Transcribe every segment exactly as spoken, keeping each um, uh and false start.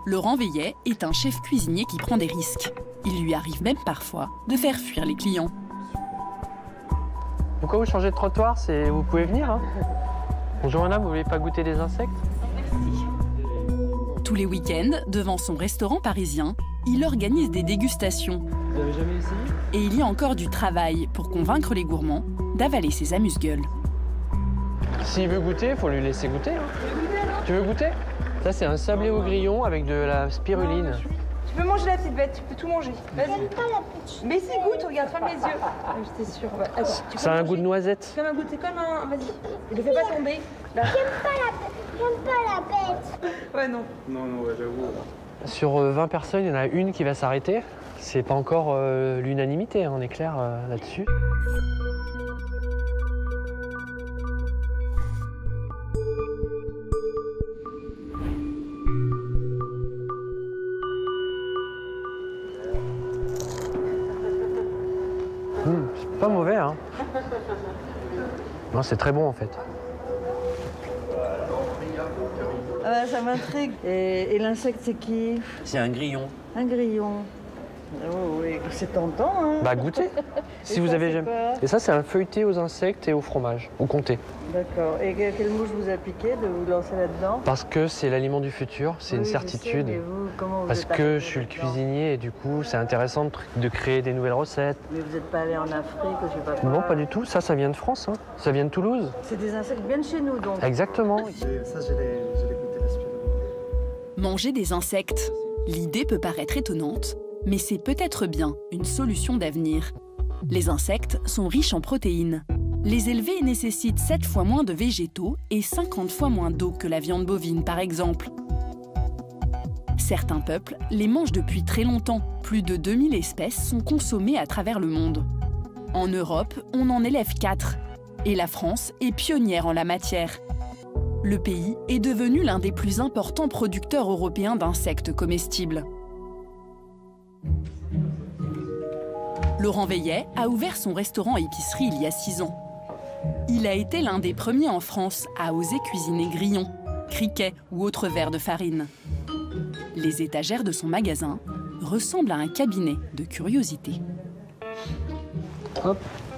Laurent Veillet est un chef cuisinier qui prend des risques. Il lui arrive même parfois de faire fuir les clients. Pourquoi vous changez de trottoir? Vous pouvez venir, hein? Bonjour madame, vous voulez pas goûter des insectes? Merci. Tous les week-ends, devant son restaurant parisien, il organise des dégustations. Vous avez jamais essayé? Et il y a encore du travail pour convaincre les gourmands d'avaler ses amuse-gueules. S'il veut goûter, il faut lui laisser goûter. Hein. Tu veux goûter? Ça, c'est un sablé au grillon avec de la spiruline. Tu peux manger la petite bête, tu peux tout manger. Vas-y. J'aime pas la petite. Mais si, goûte, regarde, ferme les yeux. Ah, j'étais sûre. Ouais. Attends, tu ça a un goût de noisette. Comme un goût, c'est comme un... Vas-y. Ne le fais pas tomber. J'aime pas la J'aime pas la bête. Ouais, non. Non, non, ouais, j'avoue. Sur vingt personnes, il y en a une qui va s'arrêter. C'est pas encore euh, l'unanimité, hein, on est clair euh, là-dessus. Mmh, c'est pas mauvais, hein. Non, c'est très bon en fait. Ah bah, ça m'intrigue. Et, et l'insecte, c'est qui? C'est un grillon. Un grillon. Oh, oui, c'est tentant, hein. Bah goûtez, si vous ça, avez jamais. Et ça, c'est un feuilleté aux insectes et au fromage, au comté. D'accord. Et quelle mouche vous a piqué de vous lancer là-dedans? Parce que c'est l'aliment du futur, c'est oui, une certitude. Je sais, mais vous, comment vous Parce êtes que je suis le cuisinier et du coup, c'est intéressant de, de créer des nouvelles recettes. Mais vous n'êtes pas allé en Afrique, je sais pas quoi. Non, pas du tout. Ça, ça vient de France. Hein. Ça vient de Toulouse. C'est des insectes bien de chez nous, donc. Exactement. Ça, j'ai goûté la spiruline. Manger des insectes. L'idée peut paraître étonnante, mais c'est peut-être bien une solution d'avenir. Les insectes sont riches en protéines. Les élever nécessite sept fois moins de végétaux et cinquante fois moins d'eau que la viande bovine, par exemple. Certains peuples les mangent depuis très longtemps. Plus de deux mille espèces sont consommées à travers le monde. En Europe, on en élève quatre. Et la France est pionnière en la matière. Le pays est devenu l'un des plus importants producteurs européens d'insectes comestibles. Laurent Veillet a ouvert son restaurant-épicerie il y a six ans. Il a été l'un des premiers en France à oser cuisiner grillons, criquets ou autres verres de farine. Les étagères de son magasin ressemblent à un cabinet de curiosités. Hop.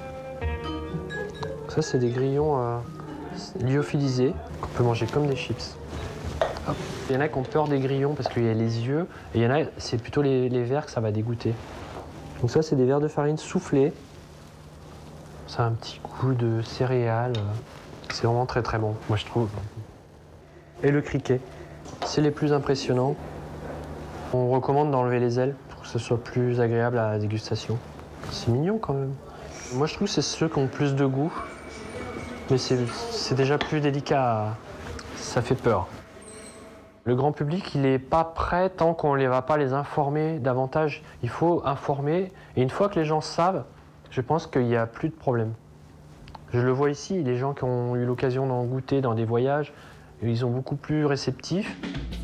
Ça, c'est des grillons euh, lyophilisés qu'on peut manger comme des chips. Hop. Il y en a qui ont peur des grillons parce qu'il y a les yeux, et il y en a, c'est plutôt les, les verres que ça va dégoûter. Donc ça, c'est des verres de farine soufflés. Ça a un petit goût de céréales. C'est vraiment très très bon, moi je trouve. Et le criquet, c'est les plus impressionnants. On recommande d'enlever les ailes pour que ce soit plus agréable à la dégustation. C'est mignon quand même. Moi je trouve que c'est ceux qui ont le plus de goût, mais c'est déjà plus délicat, à... ça fait peur. Le grand public, il n'est pas prêt tant qu'on ne va pas les informer davantage. Il faut informer, et une fois que les gens savent, je pense qu'il n'y a plus de problème. Je le vois ici, les gens qui ont eu l'occasion d'en goûter dans des voyages, ils sont beaucoup plus réceptifs.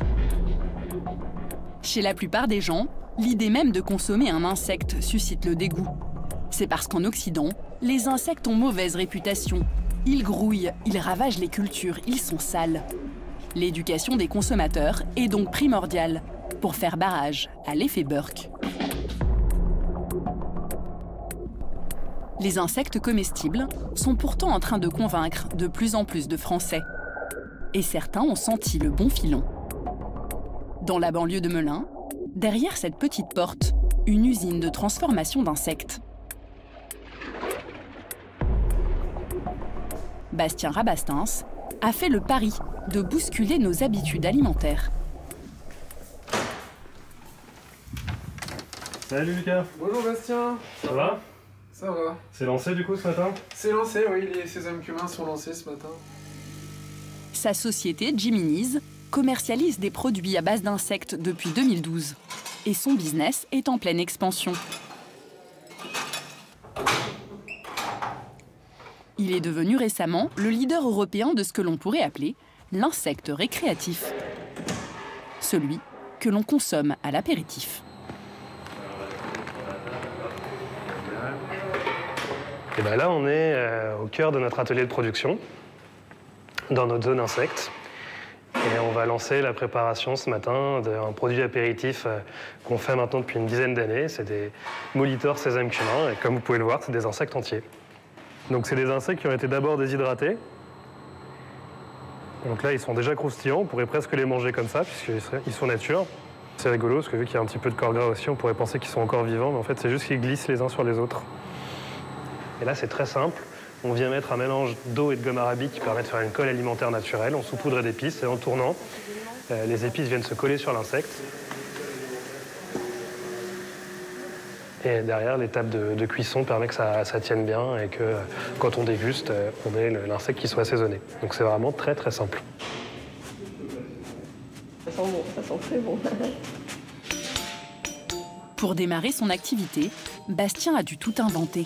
Chez la plupart des gens, l'idée même de consommer un insecte suscite le dégoût. C'est parce qu'en Occident, les insectes ont mauvaise réputation. Ils grouillent, ils ravagent les cultures, ils sont sales. L'éducation des consommateurs est donc primordiale pour faire barrage à l'effet Burke. Les insectes comestibles sont pourtant en train de convaincre de plus en plus de Français. Et certains ont senti le bon filon. Dans la banlieue de Melun, derrière cette petite porte, une usine de transformation d'insectes. Bastien Rabastens a fait le pari de bousculer nos habitudes alimentaires. Salut Lucas. Bonjour Bastien. Ça va? Ça va. C'est lancé du coup ce matin? C'est lancé, oui, les sésames cumains sont lancés ce matin. Sa société, Jiminy's, commercialise des produits à base d'insectes depuis deux mille douze. Et son business est en pleine expansion. Il est devenu récemment le leader européen de ce que l'on pourrait appeler l'insecte récréatif. Celui que l'on consomme à l'apéritif. Et bien là, on est euh, au cœur de notre atelier de production, dans notre zone insectes. Et Et on va lancer la préparation ce matin d'un produit apéritif qu'on fait maintenant depuis une dizaine d'années. C'est des molitors sésame cumin. Et comme vous pouvez le voir, c'est des insectes entiers. Donc c'est des insectes qui ont été d'abord déshydratés. Donc là, ils sont déjà croustillants. On pourrait presque les manger comme ça, puisqu'ils sont nature. C'est rigolo, parce que vu qu'il y a un petit peu de corps gras aussi, on pourrait penser qu'ils sont encore vivants. Mais en fait, c'est juste qu'ils glissent les uns sur les autres. Et là, c'est très simple. On vient mettre un mélange d'eau et de gomme arabique qui permet de faire une colle alimentaire naturelle. On saupoudre d'épices et en tournant, euh, les épices viennent se coller sur l'insecte. Et derrière, l'étape de, de cuisson permet que ça, ça tienne bien et que quand on déguste, on ait l'insecte qui soit assaisonné. Donc c'est vraiment très très simple. Ça sent bon, ça sent très bon. Pour démarrer son activité, Bastien a dû tout inventer.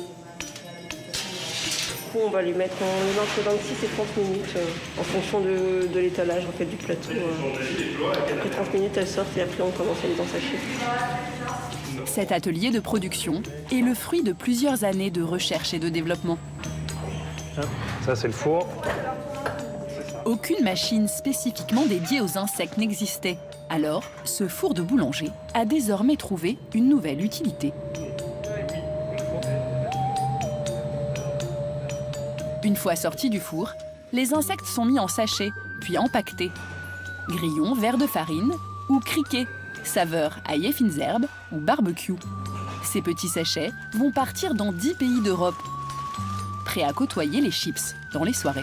On va lui mettre en, entre vingt-six et trente minutes euh, en fonction de, de l'étalage en fait, du plateau. Euh. Après trente minutes, elle sort et après on commence à les ensacher. Cet atelier de production est le fruit de plusieurs années de recherche et de développement. Ça, c'est le four. Aucune machine spécifiquement dédiée aux insectes n'existait. Alors, ce four de boulanger a désormais trouvé une nouvelle utilité. Une fois sortis du four, les insectes sont mis en sachets, puis empaquetés. Grillons, verre de farine ou criquets, saveur ail et fines herbes ou barbecue. Ces petits sachets vont partir dans dix pays d'Europe, prêts à côtoyer les chips dans les soirées.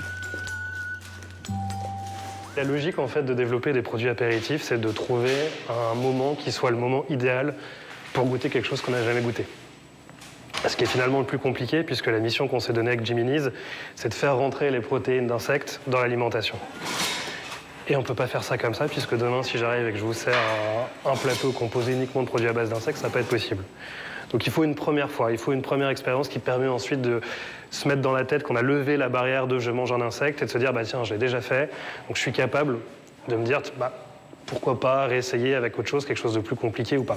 La logique en fait de développer des produits apéritifs, c'est de trouver un moment qui soit le moment idéal pour goûter quelque chose qu'on n'a jamais goûté. Ce qui est finalement le plus compliqué, puisque la mission qu'on s'est donnée avec Jiminy's, c'est de faire rentrer les protéines d'insectes dans l'alimentation. Et on ne peut pas faire ça comme ça, puisque demain, si j'arrive et que je vous sers un, un plateau composé uniquement de produits à base d'insectes, ça ne va pas être possible. Donc il faut une première fois, il faut une première expérience qui permet ensuite de se mettre dans la tête qu'on a levé la barrière de « je mange un insecte » et de se dire bah, « tiens, je l'ai déjà fait, donc je suis capable de me dire bah, pourquoi pas réessayer avec autre chose, quelque chose de plus compliqué ou pas ».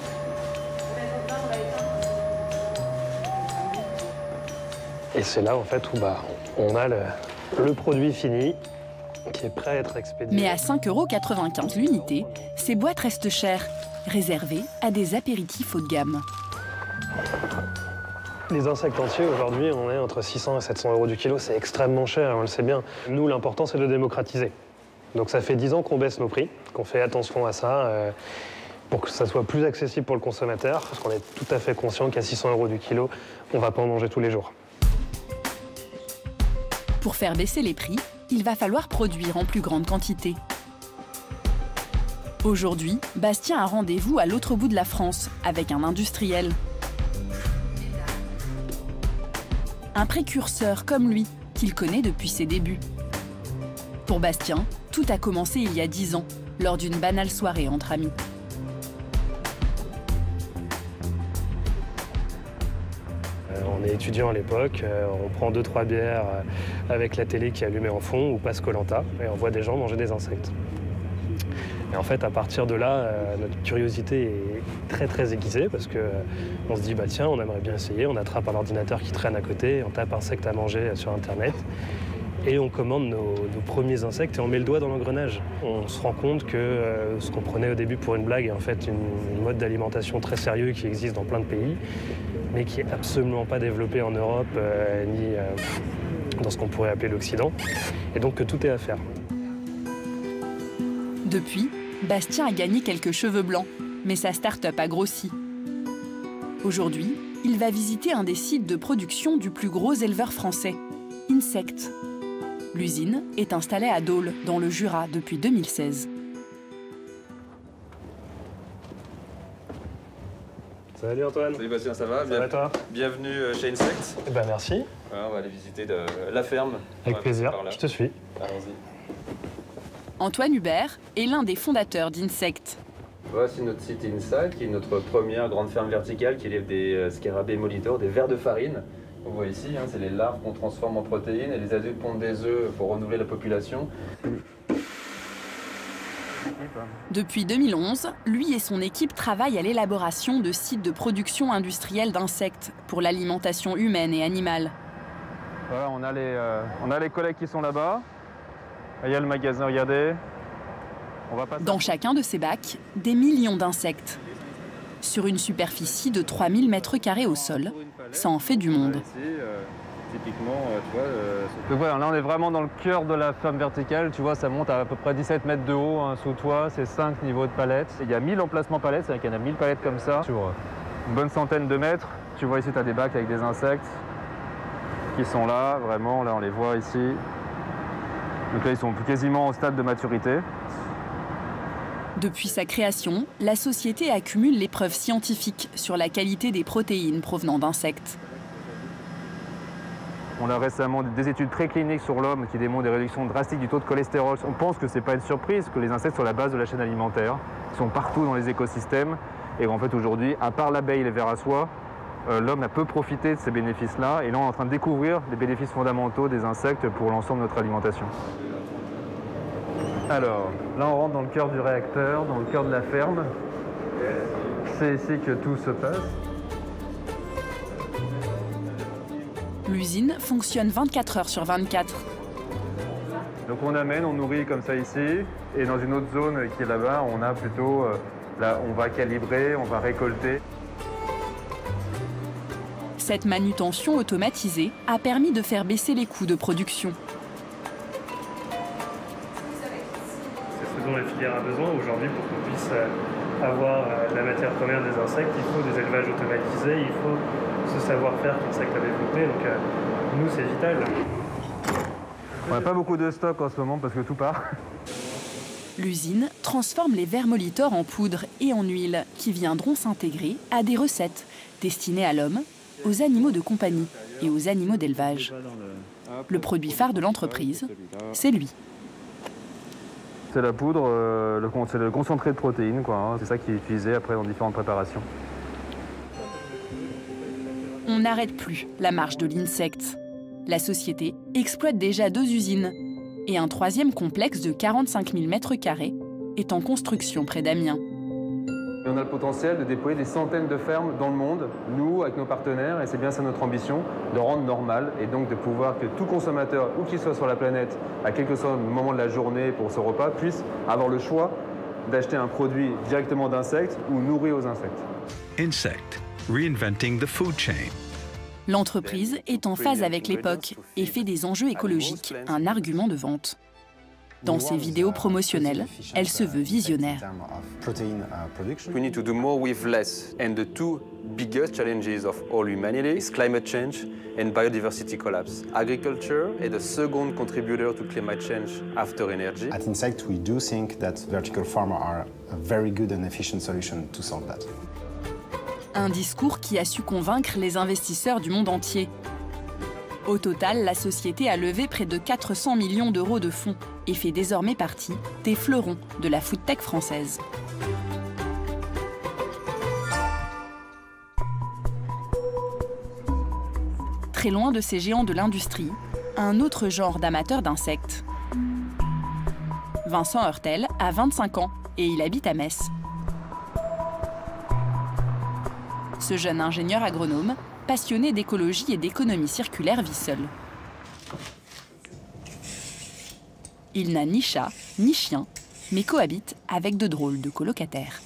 Et c'est là en fait où bah, on a le, le produit fini qui est prêt à être expédié. Mais à cinq euros quatre-vingt-quinze l'unité, ces boîtes restent chères, réservées à des apéritifs haut de gamme. Les insectes entiers, aujourd'hui, on est entre six cents et sept cents euros du kilo. C'est extrêmement cher, on le sait bien. Nous, l'important, c'est de démocratiser. Donc ça fait dix ans qu'on baisse nos prix, qu'on fait attention à ça, euh, pour que ça soit plus accessible pour le consommateur, parce qu'on est tout à fait conscient qu'à six cents euros du kilo, on ne va pas en manger tous les jours. Pour faire baisser les prix, il va falloir produire en plus grande quantité. Aujourd'hui, Bastien a rendez-vous à l'autre bout de la France avec un industriel. Un précurseur comme lui, qu'il connaît depuis ses débuts. Pour Bastien, tout a commencé il y a dix ans, lors d'une banale soirée entre amis. On est étudiant à l'époque, on prend deux trois bières avec la télé qui est allumée en fond ou passe Koh-Lanta et on voit des gens manger des insectes. Et en fait, à partir de là, notre curiosité est très très aiguisée parce qu'on se dit bah tiens, on aimerait bien essayer, on attrape un ordinateur qui traîne à côté, on tape insectes à manger sur Internet et on commande nos, nos premiers insectes et on met le doigt dans l'engrenage. On se rend compte que euh, ce qu'on prenait au début pour une blague est en fait une, une mode d'alimentation très sérieux qui existe dans plein de pays, mais qui n'est absolument pas développé en Europe, euh, ni euh, dans ce qu'on pourrait appeler l'Occident, et donc que tout est à faire. Depuis, Bastien a gagné quelques cheveux blancs, mais sa start-up a grossi. Aujourd'hui, il va visiter un des sites de production du plus gros éleveur français, Insect. L'usine est installée à Dole, dans le Jura, depuis deux mille seize. Salut Antoine. Salut Bastien, ça va? Ça Bien... va toi? Bienvenue chez Insect. Eh ben merci. Voilà, on va aller visiter de la ferme. Avec plaisir, je te suis. Allons-y. Antoine Hubert est l'un des fondateurs d'Insect. Voici notre site Insect, qui est notre première grande ferme verticale qui élève des euh, scarabées molitors, des vers de farine. On voit ici, hein, c'est les larves qu'on transforme en protéines et les adultes pondent des œufs pour renouveler la population. Depuis deux mille onze, lui et son équipe travaillent à l'élaboration de sites de production industrielle d'insectes pour l'alimentation humaine et animale. Voilà, on a les, euh, on a les collègues qui sont là-bas. Il y a le magasin, regardez. Dans chacun de ces bacs, des millions d'insectes. Sur une superficie de trois mille mètres carrés au sol, ça en fait du monde. Typiquement, tu vois. Euh... Donc voilà, là on est vraiment dans le cœur de la ferme verticale. Tu vois, ça monte à à peu près dix-sept mètres de haut hein, sous toit. C'est cinq niveaux de palettes. Il y a mille emplacements palettes, c'est-à-dire qu'il y en a mille palettes comme ça sur une bonne centaine de mètres. Tu vois ici, tu as des bacs avec des insectes qui sont là, vraiment. Là, on les voit ici. Donc là, ils sont quasiment au stade de maturité. Depuis sa création, la société accumule les preuves scientifiques sur la qualité des protéines provenant d'insectes. On a récemment des études précliniques sur l'homme qui démontrent des réductions drastiques du taux de cholestérol. On pense que ce n'est pas une surprise, que les insectes sont la base de la chaîne alimentaire. Ils sont partout dans les écosystèmes. Et en fait, aujourd'hui, à part l'abeille et les vers à soie, euh, l'homme a peu profité de ces bénéfices-là. Et là, on est en train de découvrir les bénéfices fondamentaux des insectes pour l'ensemble de notre alimentation. Alors, là, on rentre dans le cœur du réacteur, dans le cœur de la ferme. C'est ici que tout se passe. L'usine fonctionne vingt-quatre heures sur vingt-quatre. Donc on amène, on nourrit comme ça ici, et dans une autre zone qui est là-bas, on a plutôt, euh, là, on va calibrer, on va récolter. Cette manutention automatisée a permis de faire baisser les coûts de production. C'est ce dont la filière a besoin aujourd'hui pour qu'on puisse avoir la matière première des insectes. Il faut des élevages automatisés, il faut ce savoir-faire qu'insectes a développé. Donc euh, nous, c'est vital. On n'a pas beaucoup de stock en ce moment parce que tout part. L'usine transforme les vermoliteurs en poudre et en huile qui viendront s'intégrer à des recettes destinées à l'homme, aux animaux de compagnie et aux animaux d'élevage. Le produit phare de l'entreprise, c'est lui. C'est la poudre, euh, le, c'est le concentré de protéines, quoi. Hein. C'est ça qui est utilisé après dans différentes préparations. On n'arrête plus la marche de l'insecte. La société exploite déjà deux usines et un troisième complexe de quarante-cinq mille mètres carrés est en construction près d'Amiens. On a le potentiel de déployer des centaines de fermes dans le monde, nous, avec nos partenaires, et c'est bien ça notre ambition, de rendre normal et donc de pouvoir que tout consommateur, où qu'il soit sur la planète, à quel que soit le moment de la journée pour ce repas, puisse avoir le choix d'acheter un produit directement d'insectes ou nourri aux insectes. Insect, reinventing the food chain. L'entreprise est en phase avec l'époque et fait des enjeux écologiques un argument de vente. Dans ses vidéos promotionnelles, elle se veut visionnaire. We need to do more with less. And the two biggest challenges of all humanity is climate change and biodiversity collapse. Agriculture is the second contributor to climate change after energy. At Insect, we do think that vertical farmers are a very good and efficient solution to solve that. Un discours qui a su convaincre les investisseurs du monde entier. Au total, la société a levé près de quatre cents millions d'euros de fonds et fait désormais partie des fleurons de la foodtech française. Très loin de ces géants de l'industrie, un autre genre d'amateurs d'insectes. Vincent Heurtel a vingt-cinq ans et il habite à Metz. Ce jeune ingénieur agronome, passionné d'écologie et d'économie circulaire, vit seul. Il n'a ni chat, ni chien, mais cohabite avec de drôles de colocataires.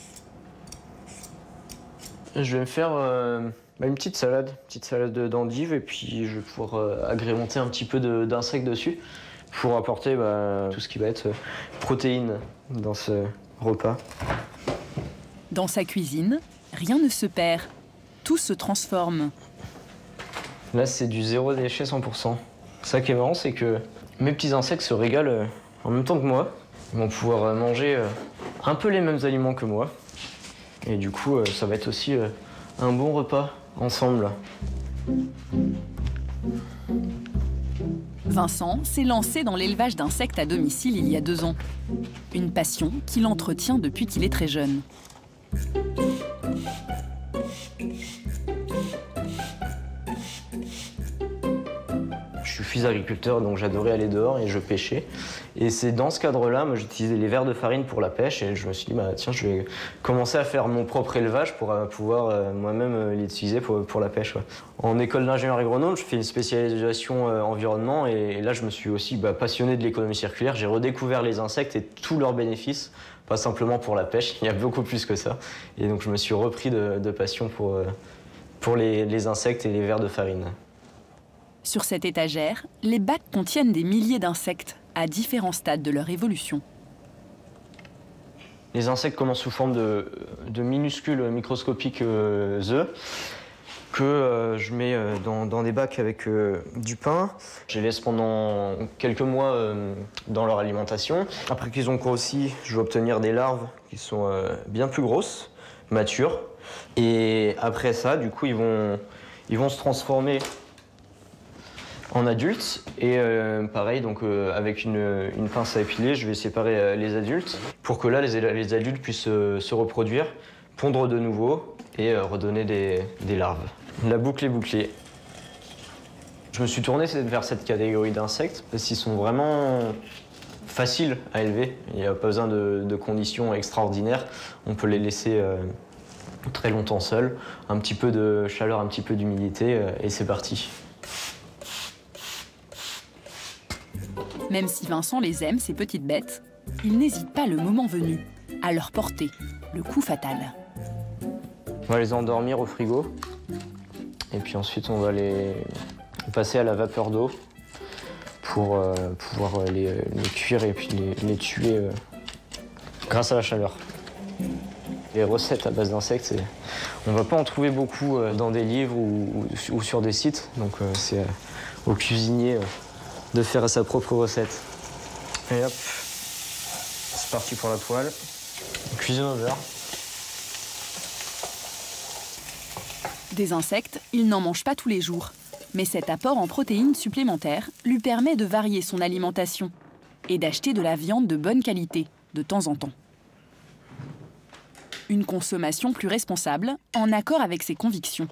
Je vais me faire euh, une petite salade, une petite salade d'endives, et puis je vais pouvoir euh, agrémenter un petit peu d'insectes dessus pour apporter bah, tout ce qui va être euh, protéines dans ce repas. Dans sa cuisine, rien ne se perd, tout se transforme. Là, c'est du zéro déchet cent pour cent. Ça qui est marrant, c'est que mes petits insectes se régalent euh, en même temps que moi. Ils vont pouvoir euh, manger euh, un peu les mêmes aliments que moi. Et du coup, euh, ça va être aussi euh, un bon repas ensemble. Vincent s'est lancé dans l'élevage d'insectes à domicile il y a deux ans. Une passion qu'il entretient depuis qu'il est très jeune. Je suis fils agriculteur, donc j'adorais aller dehors et je pêchais. Et c'est dans ce cadre-là, moi j'utilisais les vers de farine pour la pêche et je me suis dit, bah, tiens, je vais commencer à faire mon propre élevage pour euh, pouvoir euh, moi-même euh, l'utiliser pour, pour la pêche. Ouais. En école d'ingénieur agronome, je fais une spécialisation euh, environnement et, et là je me suis aussi bah, passionné de l'économie circulaire. J'ai redécouvert les insectes et tous leurs bénéfices, pas simplement pour la pêche, il y a beaucoup plus que ça. Et donc je me suis repris de, de passion pour, euh, pour les, les insectes et les vers de farine. Sur cette étagère, les bacs contiennent des milliers d'insectes à différents stades de leur évolution. Les insectes commencent sous forme de, de minuscules microscopiques euh, œufs que euh, je mets euh, dans, dans des bacs avec euh, du pain. Je les laisse pendant quelques mois euh, dans leur alimentation. Après qu'ils ont grossi, je vais obtenir des larves qui sont euh, bien plus grosses, matures. Et après ça, du coup, ils vont, ils vont se transformer en adultes. Et euh, pareil, donc, euh, avec une, une pince à épiler, je vais séparer euh, les adultes pour que là, les, les adultes puissent euh, se reproduire, pondre de nouveau et euh, redonner des, des larves. La boucle est bouclée. Je me suis tourné vers cette catégorie d'insectes parce qu'ils sont vraiment faciles à élever. Il n'y a pas besoin de, de conditions extraordinaires. On peut les laisser euh, très longtemps seuls. Un petit peu de chaleur, un petit peu d'humidité euh, et c'est parti. Même si Vincent les aime, ces petites bêtes, il n'hésite pas le moment venu à leur porter le coup fatal. On va les endormir au frigo et puis ensuite on va les passer à la vapeur d'eau pour euh, pouvoir les, les cuire et puis les, les tuer euh, grâce à la chaleur. Les recettes à base d'insectes, on ne va pas en trouver beaucoup euh, dans des livres ou, ou, ou sur des sites, donc euh, c'est euh, au cuisinier euh, de faire sa propre recette. Et hop, c'est parti pour la poêle. On cuisine au beurre. Des insectes, il n'en mange pas tous les jours. Mais cet apport en protéines supplémentaires lui permet de varier son alimentation et d'acheter de la viande de bonne qualité, de temps en temps. Une consommation plus responsable, en accord avec ses convictions.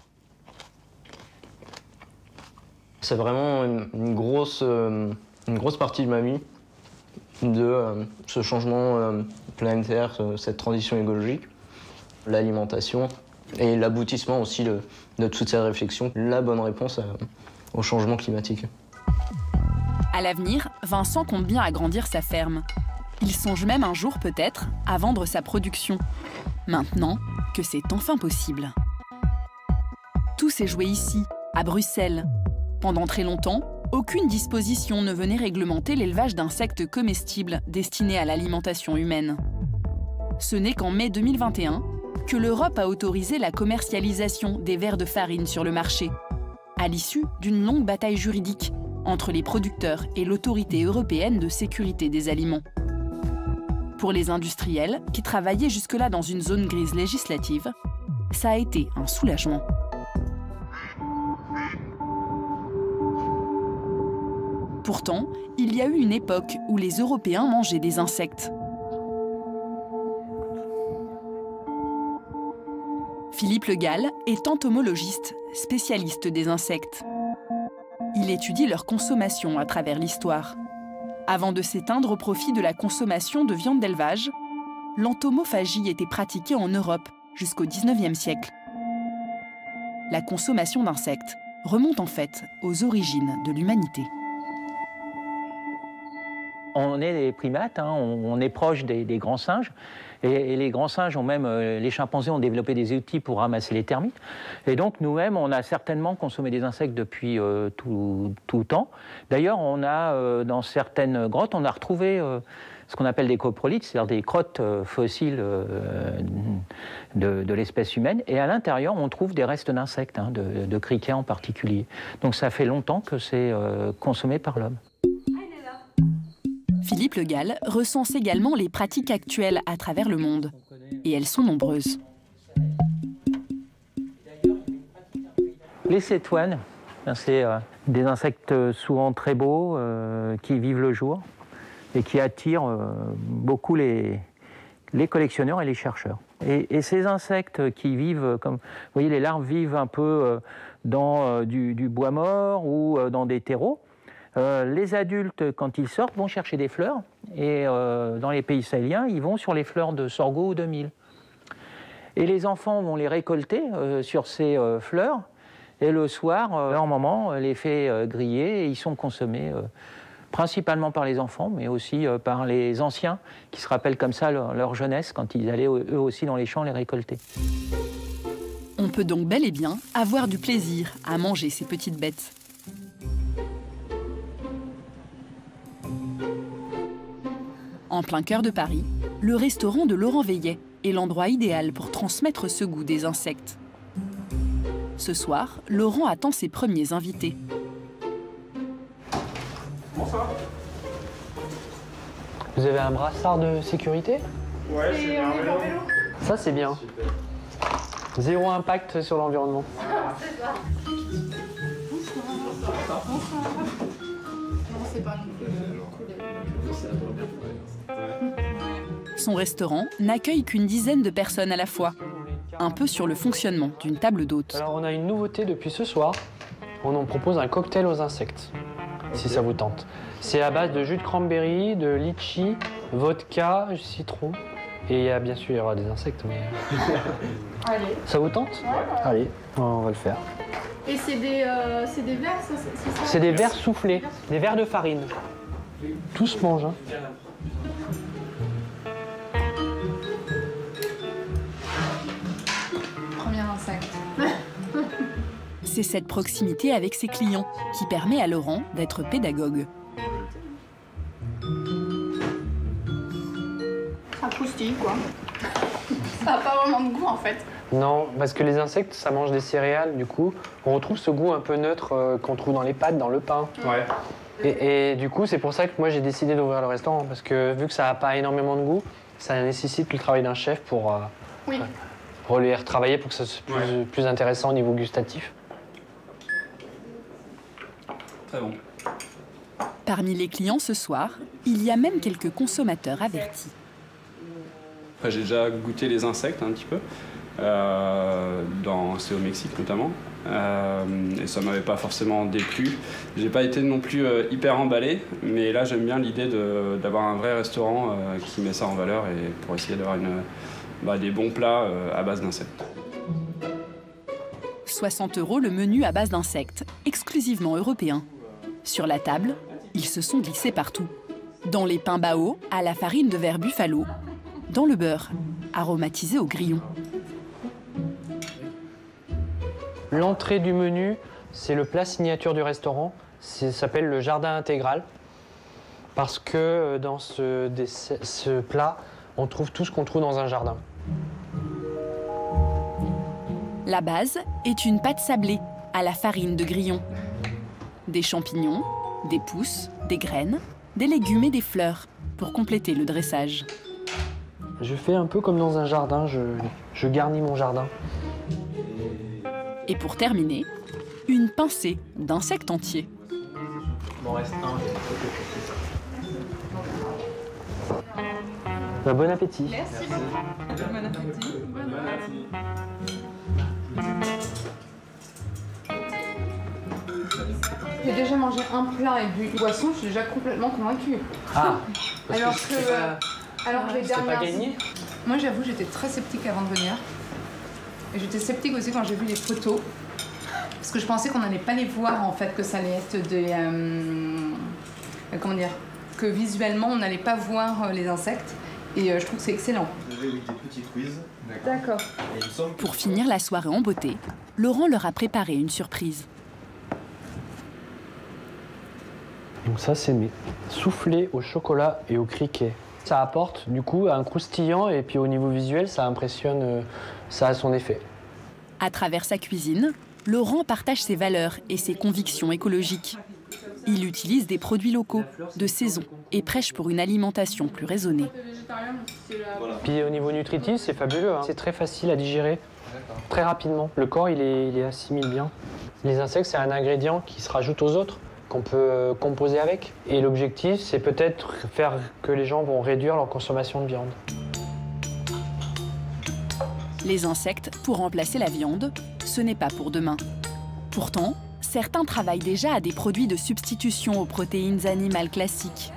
C'est vraiment une, une, grosse, euh, une grosse partie de ma vie, de euh, ce changement euh, planétaire, euh, cette transition écologique, l'alimentation et l'aboutissement aussi de, de toute cette réflexion, la bonne réponse à, au changement climatique. À l'avenir, Vincent compte bien agrandir sa ferme. Il songe même un jour peut-être à vendre sa production, maintenant que c'est enfin possible. Tout s'est joué ici, à Bruxelles. Pendant très longtemps, aucune disposition ne venait réglementer l'élevage d'insectes comestibles destinés à l'alimentation humaine. Ce n'est qu'en mai deux mille vingt et un que l'Europe a autorisé la commercialisation des vers de farine sur le marché, à l'issue d'une longue bataille juridique entre les producteurs et l'autorité européenne de sécurité des aliments. Pour les industriels, qui travaillaient jusque-là dans une zone grise législative, ça a été un soulagement. Pourtant, il y a eu une époque où les Européens mangeaient des insectes. Philippe Le Gall est entomologiste, spécialiste des insectes. Il étudie leur consommation à travers l'histoire. Avant de s'éteindre au profit de la consommation de viande d'élevage, l'entomophagie était pratiquée en Europe jusqu'au dix-neuvième siècle. La consommation d'insectes remonte en fait aux origines de l'humanité. On est des primates, hein, on, on est proche des, des grands singes. Et, et les grands singes ont même, euh, les chimpanzés ont développé des outils pour ramasser les termites. Et donc nous-mêmes, on a certainement consommé des insectes depuis euh, tout, tout le temps. D'ailleurs, on a, euh, dans certaines grottes, on a retrouvé euh, ce qu'on appelle des coprolites, c'est-à-dire des crottes euh, fossiles euh, de, de l'espèce humaine. Et à l'intérieur, on trouve des restes d'insectes, hein, de, de criquets en particulier. Donc ça fait longtemps que c'est euh, consommé par l'homme. Philippe Le Gall recense également les pratiques actuelles à travers le monde. Et elles sont nombreuses. Les cétoines, c'est euh, des insectes souvent très beaux, euh, qui vivent le jour et qui attirent euh, beaucoup les, les collectionneurs et les chercheurs. Et, et ces insectes qui vivent, comme vous voyez, les larves vivent un peu euh, dans euh, du, du bois mort ou euh, dans des terreaux. Euh, les adultes, quand ils sortent, vont chercher des fleurs. Et euh, dans les pays sahéliens, ils vont sur les fleurs de sorgho ou de mil. Et les enfants vont les récolter euh, sur ces euh, fleurs. Et le soir, euh, leur maman les fait euh, griller et ils sont consommés euh, principalement par les enfants, mais aussi euh, par les anciens qui se rappellent comme ça leur, leur jeunesse quand ils allaient eux aussi dans les champs les récolter. On peut donc bel et bien avoir du plaisir à manger ces petites bêtes. En plein cœur de Paris, le restaurant de Laurent Veillet est l'endroit idéal pour transmettre ce goût des insectes. Ce soir, Laurent attend ses premiers invités. Bonsoir. Vous avez un brassard de sécurité? Ouais, c'est bien. Ça, c'est bien. Zéro impact sur l'environnement. Ah, c'est ça. Bonsoir. Bonsoir. Non, c'est pas non plus. Son restaurant n'accueille qu'une dizaine de personnes à la fois. Un peu sur le fonctionnement d'une table d'hôte. Alors on a une nouveauté depuis ce soir. On en propose un cocktail aux insectes, si ça vous tente. C'est à base de jus de cranberry, de litchi, vodka, citron. Et il y a bien sûr il y aura des insectes, mais... Allez. Ça vous tente? Ouais. Allez, on va le faire. Et c'est des, euh, c'est des verres, ça, c'est ça? C'est des verres soufflés, des verres de farine. Tout se mange, hein. Premier insecte. C'est cette proximité avec ses clients qui permet à Laurent d'être pédagogue. Ça croustille, quoi. Ça n'a pas vraiment de goût, en fait. Non, parce que les insectes, ça mange des céréales, du coup. On retrouve ce goût un peu neutre euh, qu'on trouve dans les pâtes, dans le pain. Ouais. Et, et du coup, c'est pour ça que moi, j'ai décidé d'ouvrir le restaurant. Parce que vu que ça n'a pas énormément de goût, ça nécessite le travail d'un chef pour, euh, oui. pour les retravailler pour que ce soit plus, ouais. plus intéressant au niveau gustatif. Très bon. Parmi les clients ce soir, il y a même quelques consommateurs avertis. J'ai déjà goûté les insectes un petit peu, euh, dans, c'est au Mexique notamment, euh, et ça m'avait pas forcément déplu. J'ai pas été non plus euh, hyper emballé, mais là j'aime bien l'idée de, d'avoir un vrai restaurant euh, qui met ça en valeur et pour essayer d'avoir une, bah, des bons plats euh, à base d'insectes. soixante euros le menu à base d'insectes, exclusivement européen. Sur la table, ils se sont glissés partout. Dans les pains bao, à la farine de verre buffalo, dans le beurre, aromatisé au grillon. L'entrée du menu, c'est le plat signature du restaurant. Ça s'appelle le jardin intégral. Parce que dans ce, ce plat, on trouve tout ce qu'on trouve dans un jardin. La base est une pâte sablée à la farine de grillon. Des champignons, des pousses, des graines, des légumes et des fleurs pour compléter le dressage. Je fais un peu comme dans un jardin, je, je garnis mon jardin. Et pour terminer, une pincée d'insectes entiers. Bon, reste un. Bah, bon appétit. Merci beaucoup. Bon appétit. Bon appétit. J'ai déjà mangé un plat et bu une boisson, je suis déjà complètement convaincue. Ah, alors que, que pas... alors que les dernières... pas gagné. Moi j'avoue, j'étais très sceptique avant de venir. Et j'étais sceptique aussi quand j'ai vu les photos. Parce que je pensais qu'on n'allait pas les voir en fait, que ça allait être de... Euh, comment dire, que visuellement on n'allait pas voir les insectes. Et euh, je trouve que c'est excellent. Vous avez eu des petits quiz. D'accord. Pour finir la soirée en beauté, Laurent leur a préparé une surprise. Donc ça, c'est mes soufflés au chocolat et au criquet. Ça apporte du coup un croustillant et puis au niveau visuel, ça impressionne, ça a son effet. À travers sa cuisine, Laurent partage ses valeurs et ses convictions écologiques. Il utilise des produits locaux, de saison, et prêche pour une alimentation plus raisonnée. Puis au niveau nutritif, c'est fabuleux, hein. C'est très facile à digérer, très rapidement. Le corps, il, est, il est assimile bien. Les insectes, c'est un ingrédient qui se rajoute aux autres, qu'on peut composer avec. Et l'objectif, c'est peut-être faire que les gens vont réduire leur consommation de viande. Les insectes, pour remplacer la viande, ce n'est pas pour demain. Pourtant, certains travaillent déjà à des produits de substitution aux protéines animales classiques.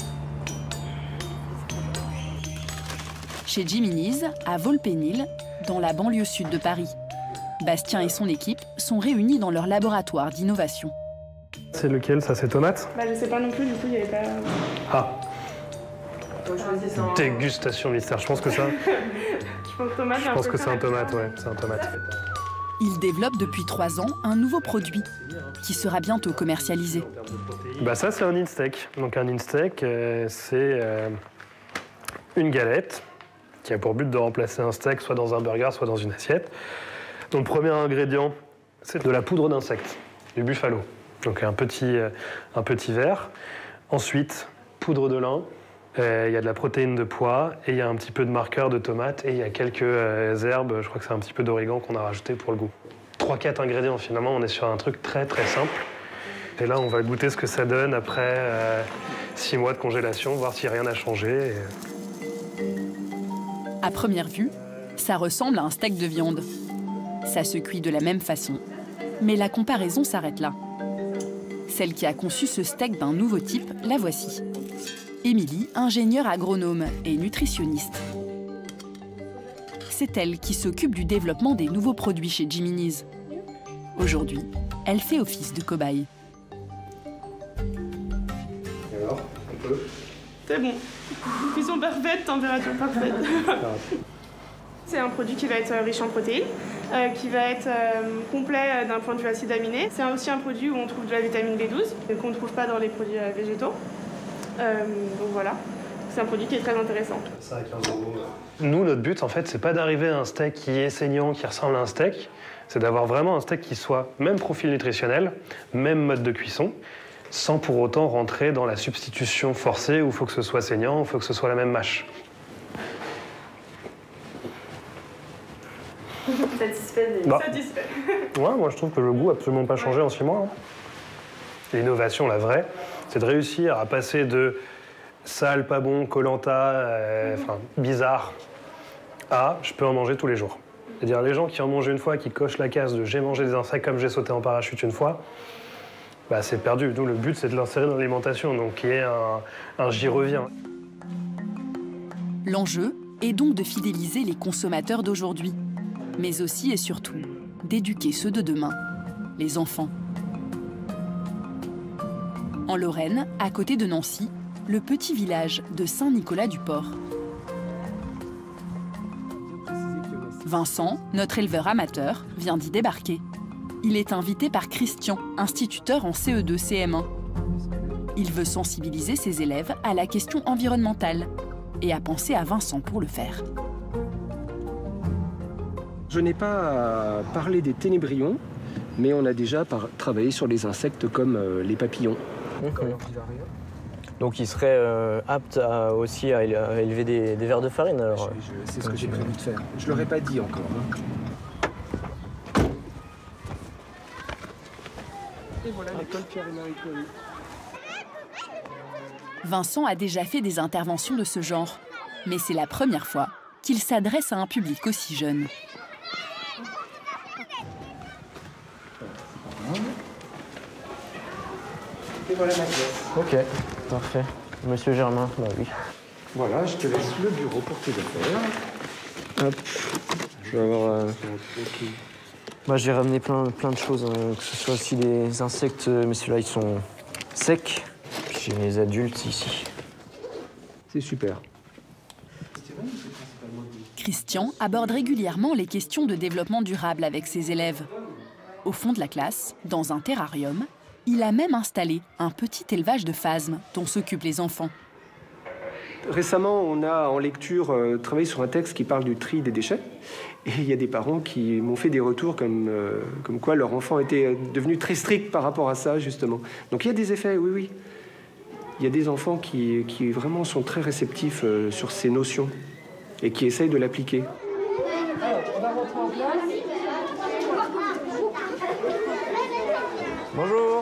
Chez Jiminy's, à Volpénil, dans la banlieue sud de Paris. Bastien et son équipe sont réunis dans leur laboratoire d'innovation. C'est lequel, ça, c'est tomate? Bah, je sais pas non plus, du coup, il n'y avait pas... Ah. Dégustation mystère, je pense que ça... je pense, tomate, je pense que c'est un tomate, ouais, c'est un tomate. Il développe depuis trois ans un nouveau produit qui sera bientôt commercialisé. Bah ça, c'est un in-steak. Donc un in-steak, euh, c'est euh, une galette qui a pour but de remplacer un steak soit dans un burger, soit dans une assiette. Donc le premier ingrédient, c'est de la poudre d'insectes, du buffalo. Donc un petit, euh, un petit verre. Ensuite, poudre de lin. Il euh, y a de la protéine de pois et il y a un petit peu de marqueur de tomate et il y a quelques euh, herbes, je crois que c'est un petit peu d'origan qu'on a rajouté pour le goût. trois quatre ingrédients finalement, on est sur un truc très très simple. Et là on va goûter ce que ça donne après euh, six mois de congélation, voir si rien n'a changé. Et... À première vue, ça ressemble à un steak de viande. Ça se cuit de la même façon. Mais la comparaison s'arrête là. Celle qui a conçu ce steak d'un nouveau type, la voici. Émilie, ingénieure agronome et nutritionniste. C'est elle qui s'occupe du développement des nouveaux produits chez Jiminy's. Aujourd'hui, elle fait office de cobaye. Et alors, on peut? C'est bon. Cuisson parfaite, température parfaite. C'est un produit qui va être riche en protéines, euh, qui va être euh, complet euh, d'un point de vue acide aminé. C'est aussi un produit où on trouve de la vitamine B douze, qu'on ne trouve pas dans les produits euh, végétaux. Euh, donc voilà, c'est un produit qui est très intéressant. Nous, notre but, en fait, c'est pas d'arriver à un steak qui est saignant, qui ressemble à un steak. C'est d'avoir vraiment un steak qui soit même profil nutritionnel, même mode de cuisson, sans pour autant rentrer dans la substitution forcée où il faut que ce soit saignant, il faut que ce soit la même mâche. Satisfait, bah. Satisfait. Ouais, moi je trouve que le goût n'a absolument pas changé en six mois. Hein. L'innovation, la vraie, c'est de réussir à passer de sale, pas bon, Koh-Lanta, euh, enfin bizarre, à je peux en manger tous les jours. C'est-à-dire les gens qui en mangent une fois, qui cochent la case de j'ai mangé des insectes comme j'ai sauté en parachute une fois, bah, c'est perdu. Nous, le but, c'est de l'insérer dans l'alimentation, donc qui est un, un j'y reviens. L'enjeu est donc de fidéliser les consommateurs d'aujourd'hui, mais aussi et surtout d'éduquer ceux de demain, les enfants. En Lorraine, à côté de Nancy, le petit village de Saint-Nicolas-du-Port. Vincent, notre éleveur amateur, vient d'y débarquer. Il est invité par Christian, instituteur en C E deux C M un. Il veut sensibiliser ses élèves à la question environnementale et a pensé à Vincent pour le faire. Je n'ai pas parlé des ténébrions, mais on a déjà par travaillé sur les insectes comme euh, les papillons. Mmh. Donc il serait euh, apte à, aussi à élever des, des vers de farine alors. C'est ce que j'ai prévu de faire. Je ne l'aurais pas dit encore. Hein. Et voilà, l'école Pierre et Marie Curie. Vincent a déjà fait des interventions de ce genre, mais c'est la première fois qu'il s'adresse à un public aussi jeune. Et voilà ma pièce. Ok, parfait. Monsieur Germain, bah oui. Voilà, je te laisse le bureau pour tes affaires. Hop, je vais avoir... Euh... Bah, j'ai ramené plein, plein de choses, hein, que ce soit aussi des insectes, mais ceux-là, ils sont secs. Puis j'ai les adultes ici. C'est super. Christian aborde régulièrement les questions de développement durable avec ses élèves. Au fond de la classe, dans un terrarium, il a même installé un petit élevage de phasmes dont s'occupent les enfants. Récemment, on a en lecture euh, travaillé sur un texte qui parle du tri des déchets. Et il y a des parents qui m'ont fait des retours comme, euh, comme quoi leur enfant était devenu très strict par rapport à ça, justement. Donc il y a des effets, oui, oui. Il y a des enfants qui, qui vraiment sont très réceptifs euh, sur ces notions et qui essayent de l'appliquer. On va rentrer en classe. Bonjour.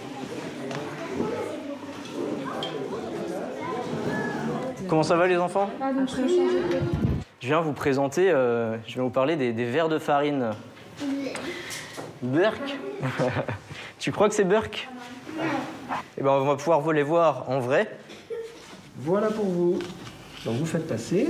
Comment ça va les enfants? Ah, donc je vais changer de... Je viens vous présenter, euh, je vais vous parler des, des vers de farine. Berk. Tu crois que c'est Burke? Eh ben, on va pouvoir les voir en vrai. Voilà pour vous. Donc vous faites passer.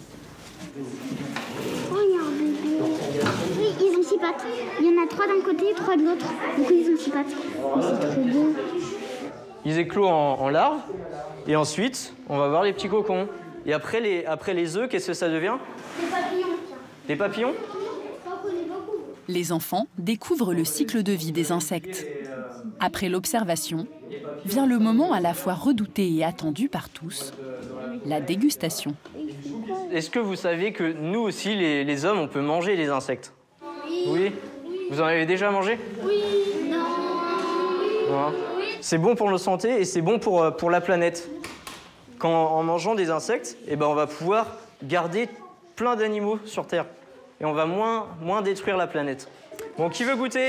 Oh, il y a un bébé. Oui, ils ont six pattes. Il y en a trois d'un côté et trois de l'autre. Du coup, ils ont six pattes. Oh, c'est trop beau. Ils éclosent en, en larves. Et ensuite, on va voir les petits cocons. Et après les, après les œufs, qu'est-ce que ça devient? Des papillons. Des papillons? Les enfants découvrent le cycle de vie des insectes. Après l'observation, vient le moment à la fois redouté et attendu par tous, la dégustation. Est-ce que vous savez que nous aussi, les, les hommes, on peut manger les insectes? Oui. Vous en avez déjà mangé? Oui. Non. Voilà. C'est bon pour notre santé et c'est bon pour, pour la planète. Quand, en mangeant des insectes, eh ben, on va pouvoir garder plein d'animaux sur Terre. Et on va moins, moins détruire la planète. Bon, qui veut goûter?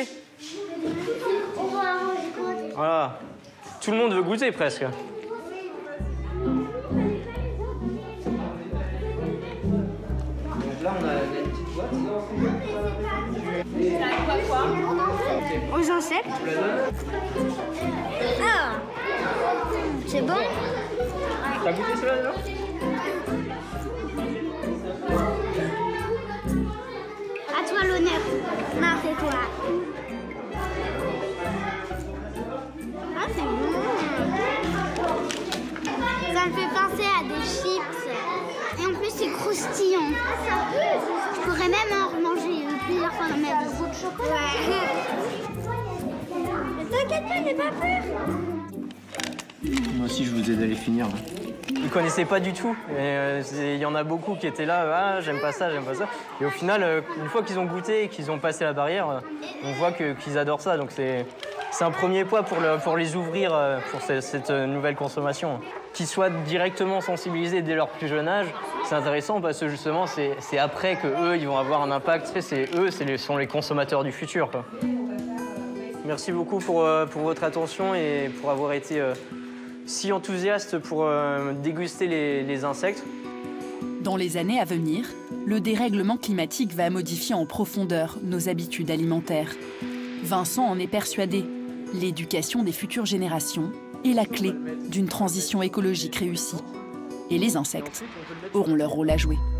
Voilà. Tout le monde veut goûter presque. Là, on a des petites boîtes. Aux insectes. Ah, c'est bon. T'as goûté cela déjà? À toi l'honneur. Non, c'est toi. Ah, c'est bon. Ça me fait penser à des chips. Et en plus, c'est croustillant. Je pourrais même en remanger plusieurs fois dans ma vie. De chocolat. Ouais. T'inquiète pas, n'aie pas peur. Moi aussi, je vous aide à les finir. Ils connaissaient pas du tout. Il euh, y en a beaucoup qui étaient là, ah, j'aime pas ça, j'aime pas ça. Et au final, euh, une fois qu'ils ont goûté et qu'ils ont passé la barrière, euh, on voit que, qu'ils adorent ça. Donc c'est un premier pas pour, le, pour les ouvrir euh, pour cette, cette nouvelle consommation. Qu'ils soient directement sensibilisés dès leur plus jeune âge, c'est intéressant parce que justement, c'est après qu'eux, ils vont avoir un impact. C'est eux, ce sont les consommateurs du futur, quoi. Merci beaucoup pour, euh, pour votre attention et pour avoir été euh, si enthousiaste pour euh, déguster les, les insectes. Dans les années à venir, le dérèglement climatique va modifier en profondeur nos habitudes alimentaires. Vincent en est persuadé. L'éducation des futures générations est la clé d'une transition écologique réussie. Et les insectes auront leur rôle à jouer.